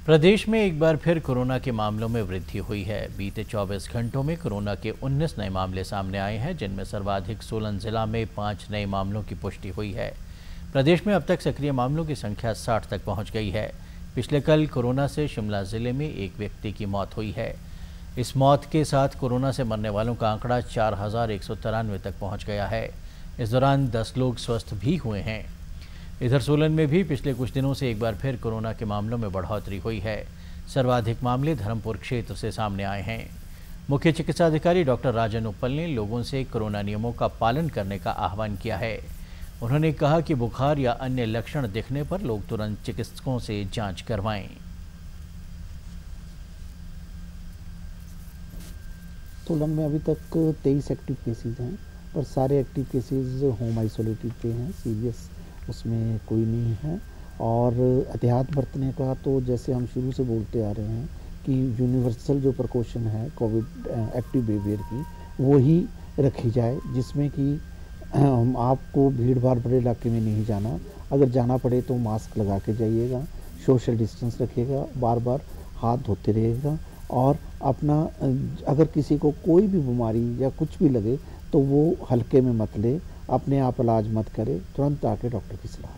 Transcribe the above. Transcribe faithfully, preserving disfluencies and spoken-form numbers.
प्रदेश में एक बार फिर कोरोना के मामलों में वृद्धि हुई है। बीते चौबीस घंटों में कोरोना के उन्नीस नए मामले सामने आए हैं, जिनमें सर्वाधिक सोलन जिला में पाँच नए मामलों की पुष्टि हुई है। प्रदेश में अब तक सक्रिय मामलों की संख्या साठ तक पहुंच गई है। पिछले कल कोरोना से शिमला जिले में एक व्यक्ति की मौत हुई है। इस मौत के साथ कोरोना से मरने वालों का आंकड़ा चार हजार एक सौ तिरानवे तक पहुँच गया है। इस दौरान दस लोग स्वस्थ भी हुए हैं। इधर सोलन में भी पिछले कुछ दिनों से एक बार फिर कोरोना के मामलों में बढ़ोतरी हुई है। सर्वाधिक मामले धर्मपुर क्षेत्र से सामने आए हैं। मुख्य चिकित्सा अधिकारी डॉक्टर राजन उप्पल ने लोगों से कोरोना नियमों का पालन करने का आह्वान किया है। उन्होंने कहा कि बुखार या अन्य लक्षण दिखने पर लोग तुरंत चिकित्सकों से जांच करवाएं। सोलन में अभी तक तेईस एक्टिव केसेज हैं, पर सारे एक्टिव केसेज होम आइसोलेटेड पे हैं, सीरियस उसमें कोई नहीं है। और एहतियात बरतने का तो जैसे हम शुरू से बोलते आ रहे हैं कि यूनिवर्सल जो प्रिकॉशन है कोविड एक्टिव बिहेवियर की, वो ही रखी जाए, जिसमें कि आपको भीड़ भाड़ बड़े इलाके में नहीं जाना। अगर जाना पड़े तो मास्क लगा के जाइएगा, सोशल डिस्टेंस रखिएगा, बार बार हाथ धोते रहिएगा। और अपना अगर किसी को कोई भी बीमारी या कुछ भी लगे तो वो हल्के में मत ले, अपने आप इलाज मत करे, तुरंत आके डॉक्टर की सलाह।